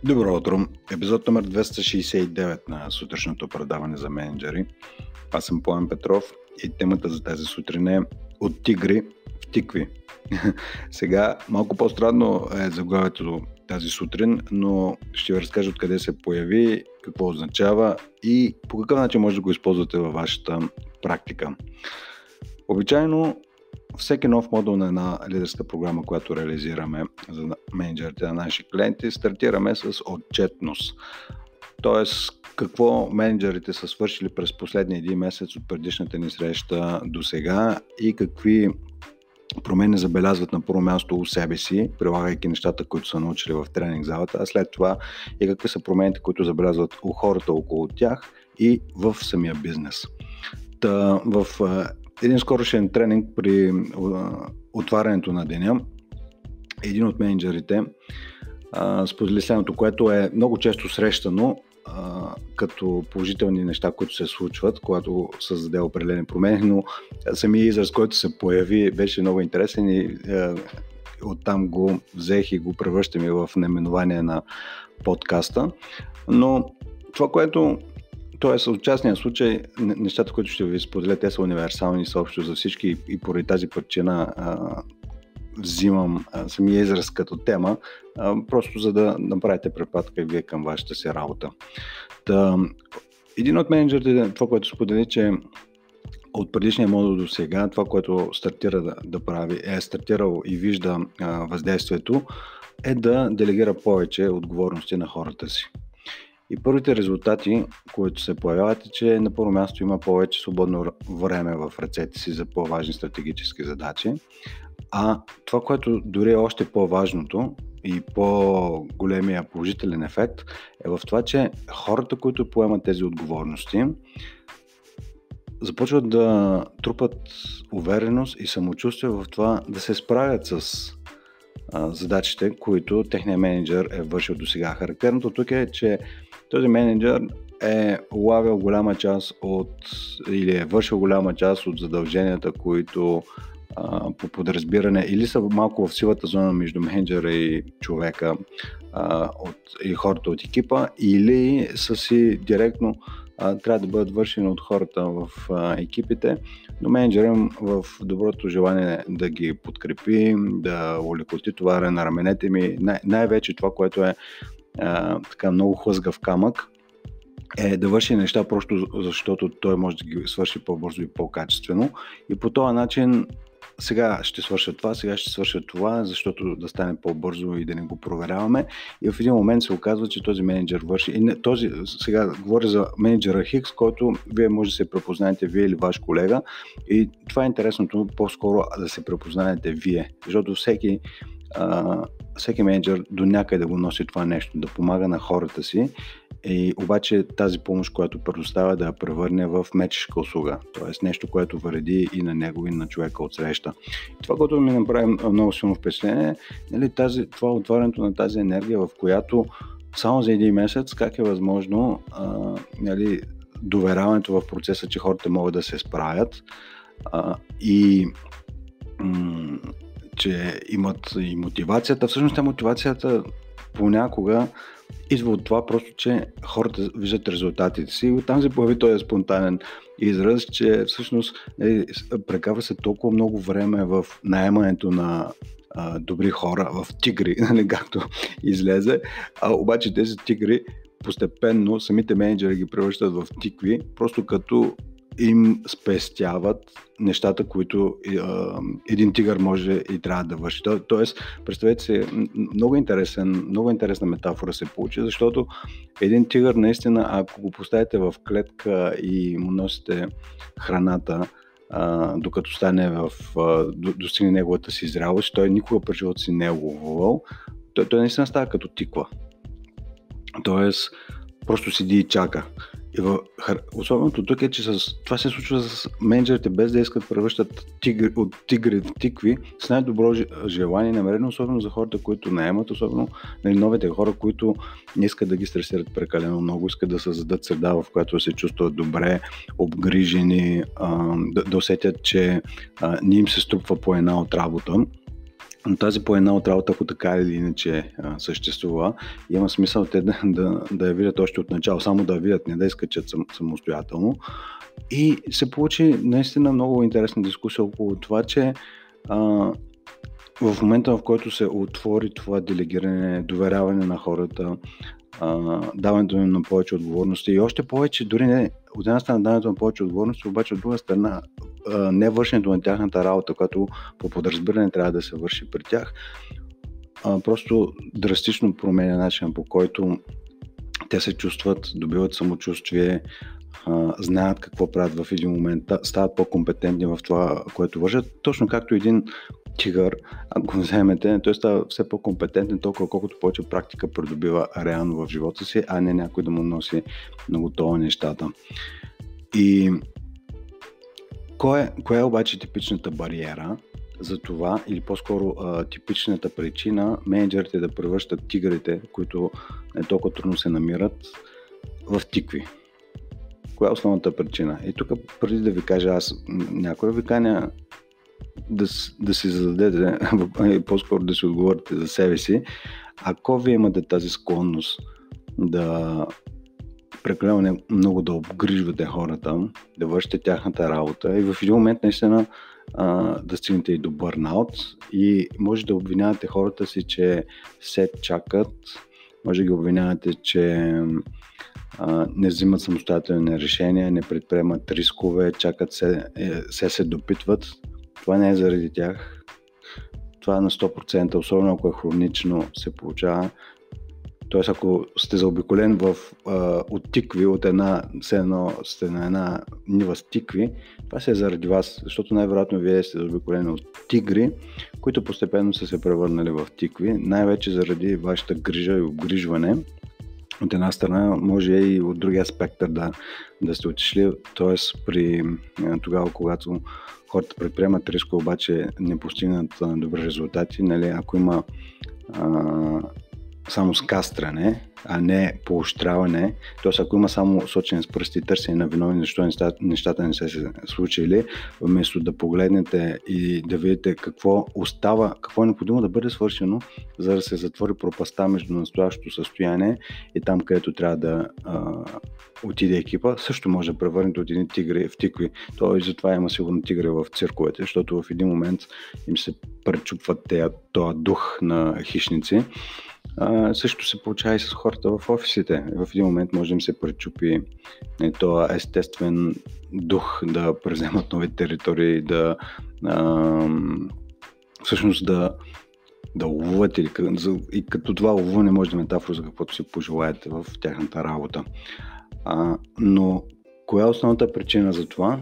Добро утро! Епизод номер 269 на сутрешното предаване за менеджери. Аз съм Пламен Петров и темата за тази сутрин е от тигри в тикви. Сега малко по-странно е заглавието тази сутрин, но ще ви разкажа откъде се появи, какво означава и по какъв начин може да го използвате във вашата практика. Обичайно всеки нов модул на една лидерска програма, която реализираме за менеджерите на наши клиенти, стартираме с отчетност. Тоест, какво менеджерите са свършили през последния един месец от предишната ни среща до сега и какви промени забелязват на първо място у себе си, прилагайки нещата, които са научили в тренинг залата, а след това и какви са промените, които забелязват у хората около тях и в самия бизнес. В един скорошен тренинг при отварянето на деня, един от менеджерите сподели следното, което е много често срещано като положителни неща, които се случват, когато създаде определени промени, но самия израз, който се появи, беше много интересен и оттам го взех и го превръщам и в наименование на подкаста. Но това, което Тоест, от частния случай, нещата, които ще ви споделя, те са универсални съобщо за всички и поради тази причина взимам самия израз като тема, просто за да направите препратка и вие към вашата си работа. Един от менеджерите, това, което сподели, че от предишния модул до сега, това, което стартира да прави, е стартирал и вижда въздействието, е да делегира повече отговорности на хората си. И първите резултати, които се появяват, е, че на първо място има повече свободно време в ръцете си за по-важни стратегически задачи. А това, което дори е още по-важното и по-големия положителен ефект, е в това, че хората, които поемат тези отговорности, започват да трупат увереност и самочувствие в това да се справят с задачите, които техният менеджер е вършил до сега. Характерното тук е, че този менеджер е улавял голяма част или е вършил голяма част от задълженията, които по подразбиране или са малко в сивата зона между менеджера и човека и хората от екипа, или са си директно трябва да бъдат вършени от хората в екипите, но менеджерът в доброто желание да ги подкрепи, да олекоти товара на раменете ми, най-вече това, което е така много хлъзгав камък, е да върши неща просто защото той може да ги свърши по-бързо и по-качествено и по този начин сега ще свърша това, защото да стане по-бързо и да не го проверяваме. И в един момент се оказва, че този менеджер върши. Сега говоря за менеджера Хикс, който вие може да се препознаете вие или ваш колега. И това е интересното, по-скоро да се препознаете вие. Защото всеки менеджер до някъде го носи това нещо, да помага на хората си. И обаче тази помощ, която предоставя, да я превърне в мечешка услуга, т.е. нещо, което вреди и на него, и на човека от среща. И това, което ми направи много силно впечатление, това отварянето на тази енергия, в която само за един месец, как е възможно доверяването в процеса, че хората могат да се справят и че имат и мотивацията. Всъщност мотивацията понякога идва от това просто, че хората виждат резултатите си и оттам се появи този спонтанен израз, че всъщност прекарва се толкова много време в наемането на добри хора, в тигри, както излезе, обаче тези тигри постепенно самите менеджери ги превръщат в тикви, просто като им спестяват нещата, които един тигър може и трябва да върши. Тоест, представете се, много интересна метафора се получи, защото един тигър наистина, ако го поставите в клетка и му носите храната, докато достигне неговата си зрялост, той никога през живота си не е ловувал, той наистина става като тиква. Тоест, просто седи и чака. И особеното тук е, че това се случва с менеджерите, без да искат да превръщат от тигри в тикви, с най-добро желание и намерено, особено за хората, които наемат, особено новите хора, които не искат да ги стресират прекалено много, искат да създадат среда, в която се чувстват добре, обгрижени, да усетят, че не им се струпва по една от работа. Но тази по една от работа, ако така или иначе съществува, има смисъл те да я видят още от начало, само да я видят, не да изкачат самостоятелно. И се получи наистина много интересна дискусия около това, че в момента, в който се отвори това делегиране, доверяване на хората, даването им на повече отговорности и още повече, дори не от една страна даването на повече отговорности, обаче от друга страна не вършенето на тяхната работа, която по подразбиране трябва да се върши при тях, просто драстично променя начина, по който те се чувстват, добиват самочувствие, знаят какво правят в един момент, стават по-компетентни в това, което вършат, точно както един тигър, ако го вземете, той става все по-компетентен толкова, колкото повече практика придобива реално в живота си, а не някой да му носи на готова нещата. И коя е обаче типичната бариера за това, или по-скоро типичната причина менеджерите да превръщат тигрите, които не толкова трудно се намират, в тикви? Коя е основната причина? И тук, преди да ви кажа аз някоя, ви каня да си зададете, по-скоро да си отговорите за себе си, ако вие имате тази склонност да прекалено много да обгрижвате хората, да вършите тяхната работа и в един момент наистина да стигнете и до бърнаут и може да обвинявате хората си, че се чакат, може да ги обвинявате, че не взимат самостоятелни решения, не предприемат рискове, чакат се допитват. Това не е заради тях. Това на 100%, особено ако е хронично, се получава. Тоест, ако сте заобиколен от тикви, сте на една нива с тикви, това се е заради вас, защото най-вероятно вие сте заобиколени от тигри, които постепенно са се превърнали в тикви, най-вече заради вашата грижа и обгрижване. От една страна, може и от другия спектър да сте отишли, т.е. при тогава, когато хората предприемат риска, обаче не постигнат добри резултати, нали, ако има само скастране, а не поощряване, т.е. ако има само сочене с пръсти и търсене на виновни, защо нещата не са се случили, вместо да погледнете и да видите какво остава, какво е необходимо да бъде свършено, за да се затвори пропаста между настоящото състояние и там, където трябва да отиде екипа, също може да превърнете от едни тигри в тикви. Тоест, затова има сигурно тигри в цирковете, защото в един момент им се пречупват този дух на хищници. Също се получава и с хората в офисите. В един момент може да им се пречупи този естествен дух да преземат нови територии, всъщност да ловуват и като това ловуване може да е метафора за каквото си пожелаете в тяхната работа. Но коя е основната причина за това?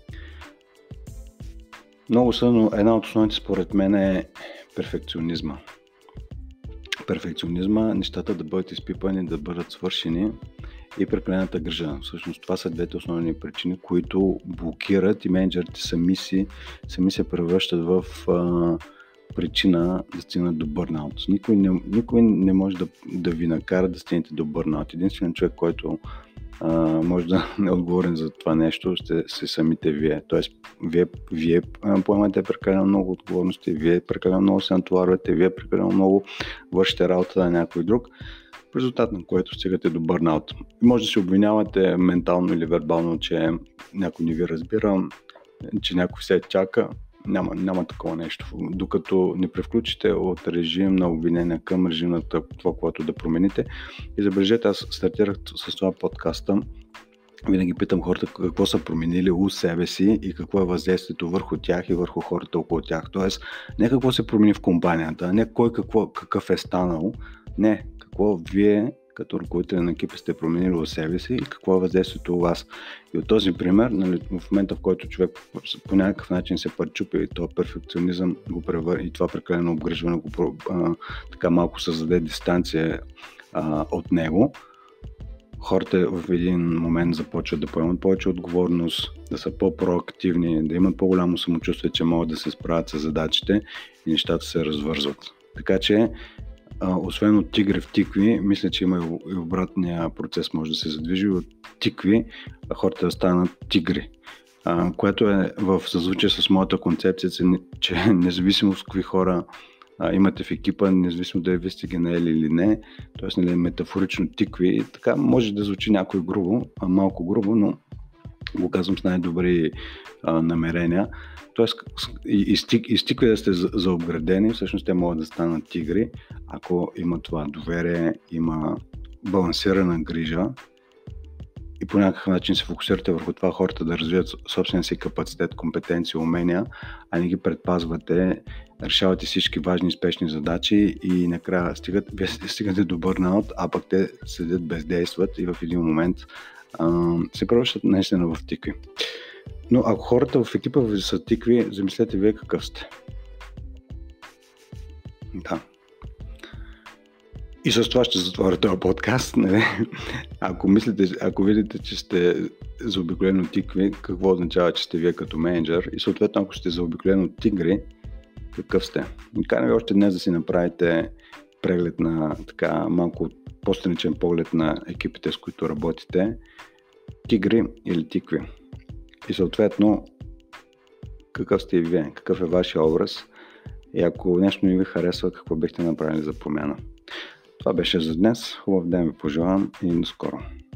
Много са, но една от основните според мен е перфекционизма. Перфекционизма, нещата да бъдат изпипани, да бъдат свършени и прекалената грижа. Всъщност това са двете основни причини, които блокират и менеджерите сами се превръщат в причина да стигнат до бърнаут. Никой не може да ви накара да стигнете до бърнаут. Единственият човек, който може да не е отговорен за това нещо, ще се самите вие. Тоест, вие поемате прекалено много отговорности, вие прекалено много се натоварвате, вие прекалено много вършите работа на някой друг, в резултат на което стигате до бърнаут. Може да се обвинявате ментално или вербално, че някой не ви разбира, че някой се чака. Няма такова нещо. Докато не превключите от режим на обвинение към режим на това, което да промените. И забележете, аз стартирах с това подкаста. Винаги питам хората какво са променили у себе си и какво е въздействието върху тях и върху хората около тях. Тоест, не какво се промени в компанията, не кой какъв е станал, не какво вие като ръководители на екипа сте променили у себе си и какво е въздействието у вас. И от този пример, нали, в момента, в който човек по някакъв начин се пречупи и този перфекционизъм го превърне и това прекалено обгрижване така малко създаде дистанция от него, хората в един момент започват да поемат повече отговорност, да са по-проактивни, да имат по-голямо самочувствие, че могат да се справят с задачите и нещата се развързват. Така че освен от тигри в тикви, мисля, че има и обратния процес, може да се задвижи от тикви, хората да станат тигри, което е в съзвучие с моята концепция, че независимо с какви хора имате в екипа, независимо дали вие сте ги наели или не, т.е. нали, метафорично тикви, така може да звучи някой грубо, малко грубо, но го казвам с най-добри намерения. Тоест, и стикви да сте заобградени, всъщност те могат да станат тигри, ако има това доверие, има балансирана грижа и по някакъв начин се фокусирате върху това хората да развият собствения си капацитет, компетенции, умения, а не ги предпазвате, решавате всички важни и спешни задачи и накрая стигате до бърнаут, а пък те седят, бездействат и в един момент се превръщат наистина в тикви. Но ако хората в екипа ви са тикви, замислете вие какъв сте. Да. И с това ще затворя този подкаст. Не? Ако видите, че сте заобиколено тикви, какво означава, че сте вие като менеджер и съответно ако сте заобиколено тигри, какъв сте? И каня ви още днес да си направите преглед на така малко по-страничен поглед на екипите, с които работите. Тигри или тикви? И съответно, какъв сте и вие? Какъв е вашия образ? И ако нещо не ви харесва, какво бихте направили за промяна? Това беше за днес. Хубав ден ви пожелавам и до скоро.